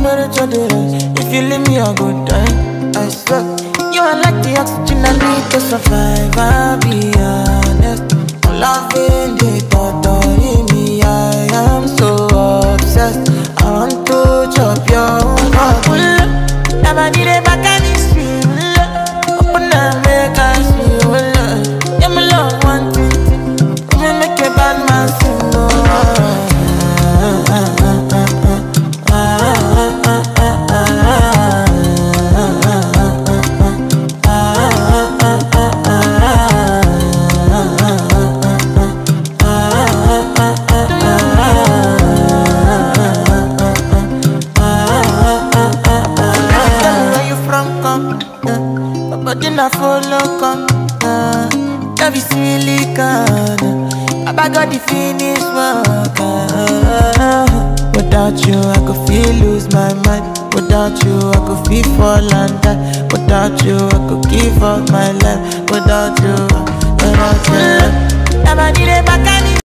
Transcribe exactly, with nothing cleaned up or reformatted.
temperature the rise. If you leave me, I go die. I swear. You are like the oxygen I need to survive. I'll be honest. I'm loving the thought of me. I am so obsessed. I want to chop your heart. Never did it back and it's real. Open up, make us feel. Yeah, my love one thing. Me make a bad man sing. But then I follow come, uh, that be silicon. I got the finish work. Uh, without you, I could feel lose my mind. Without you, I could feel fall and die. Without you, I could give up my life. Without you, without you, never did it back.